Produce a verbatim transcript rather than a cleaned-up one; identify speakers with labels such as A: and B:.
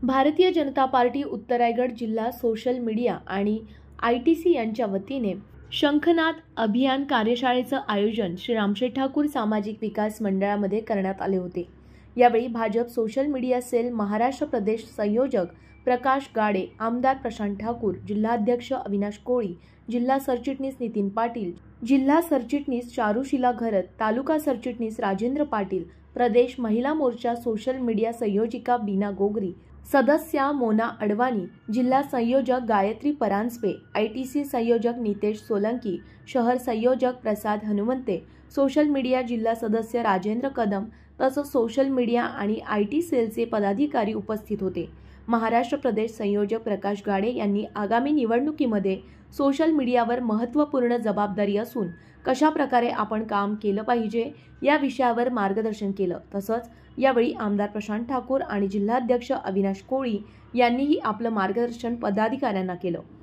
A: Bharatiya Janata party उत्तर रायगड जिल्हा social media आणि आय टी सी यांच्या वतीने शंखनाद अभियान कार्यशाळेचं आयोजन श्री रामशेठ ठाकूर सामाजिक विकास मंडळामध्ये करण्यात आले होते। यावेळी BJP social media cell Maharashtra प्रदेश संयोजक प्रकाश गाडे, आमदार प्रशांत ठाकूर, जिल्हाध्यक्ष अविनाश कोळी, जिल्हा सरचिटणीस नितीन पाटील, जिल्हा सरचिटणीस चारुशीला घरत, तालुका सरचिटणीस राजेंद्र पाटील, प्रदेश महिला मोर्चा सोशल मीडिया संयोजिका बीना गोगरी, सदस्या मोना अडवाणी, जिल्हा संयोजक Gayatri Paranjpe, I T C संयोजक नितेश सोलंकी, शहर संयोजक प्रसाद हनुमंते, सोशल मीडिया जिल्हा सदस्य राजेंद्र कदम तसंच सोशल मीडिया आणि आय टी सेलचे पदाधिकारी उपस्थित होते। महाराष्ट्र प्रदेश संयोजक प्रकाश गाडे यांनी आगामी निवडणुकीमध्ये सोशल मीडियावर महत्त्वपूर्ण जबाबदारी असून कशा प्रकारे आपण काम केलं पाहिजे या विषयावर मार्गदर्शन केलं। तसंच यावेळी आमदार प्रशांत ठाकूर आणि जिल्हाध्यक्ष अविनाश कोळी यांनीही आपलं मार्गदर्शन पदाधिकाऱ्यांना केलं।